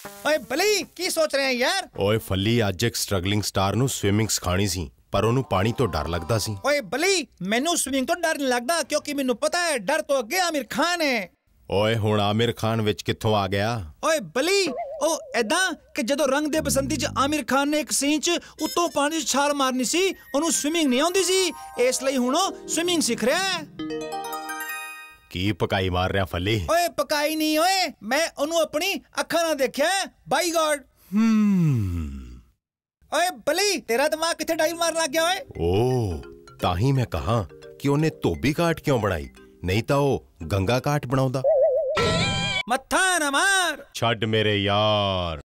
ਓਏ ਬਲੀ ਕੀ ਸੋਚ ਰਹੇ ਆ ਯਾਰ? ਓਏ ਫੱਲੀ ਅੱਜ ਇੱਕ ਸਟਰਗਲਿੰਗ ਸਟਾਰ ਨੂੰ ਸਵਿਮਿੰਗ ਸਿਖਾਣੀ ਸੀ ਪਰ ਉਹਨੂੰ ਪਾਣੀ ਤੋਂ ਡਰ ਲੱਗਦਾ ਸੀ। ਓਏ ਬਲੀ ਮੈਨੂੰ ਸਵਿਮਿੰਗ ਤੋਂ ਡਰ ਨਹੀਂ ਲੱਗਦਾ ਕਿਉਂਕਿ ਮੈਨੂੰ ਪਤਾ ਹੈ ਡਰ ਤੋਂ ਅੱਗੇ ਆਮਿਰ ਖਾਨ ਹੈ। ਓਏ ਹੁਣ ਆਮਿਰ ਖਾਨ ਵਿੱਚ ਕਿੱਥੋਂ ਆ ਗਿਆ? ਓਏ ਬਲੀ ਉਹ ਐਦਾਂ ਕਿ ਜਦੋਂ ਰੰਗ ਦੇ ਬਸੰਤੀ 'ਚ ਆਮਿਰ ਖਾਨ ਨੇ ਇੱਕ ਸੀਨ 'ਚ ਉੱਤੋਂ ਪਾਣੀ 'ਚ ਛਾਲ ਮਾਰਨੀ ਸੀ, ਉਹਨੂੰ ਸਵਿਮਿੰਗ ਨਹੀਂ ਆਉਂਦੀ ਸੀ, ਇਸ ਲਈ ਹੁਣ ਉਹ ਸਵਿਮਿੰਗ ਸਿੱਖ ਰਿਹਾ ਹੈ। ਕੀ ਪਕਾਈ ਮਾਰ ਰਿਹਾ ਫੱਲੀ? ਓਏ ਪਕਾਈ ਨਹੀਂ ਓਏ, ਮੈਂ ਉਹਨੂੰ ਆਪਣੀ ਅੱਖਾਂ ਨਾਲ ਦੇਖਿਆ ਬਾਈ ਗॉड। ਓਏ ਬਲੀ ਤੇਰਾ ਦਿਮਾਗ ਕਿੱਥੇ ਡਾਈਵ ਮਾਰਨ ਲੱਗ ਗਿਆ ਓਏ? ਓ ਤਾਂ ਹੀ ਮੈਂ ਕਹਾਂ ਕਿ ਉਹਨੇ ਧੋਬੀ ਘਾਟ ਕਿਉਂ ਬਣਾਈ, ਨਹੀਂ ਤਾਂ ਉਹ ਗੰਗਾ ਘਾਟ ਬਣਾਉਂਦਾ। ਮੱਥਾ ਨਾ ਮਾਰ। ਛੱਡ ਮੇਰੇ ਯਾਰ।